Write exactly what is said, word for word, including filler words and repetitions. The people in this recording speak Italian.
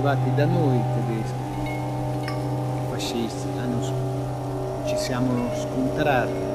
arrivati da noi i tedeschi, fascisti, hanno, ci siamo scontrati.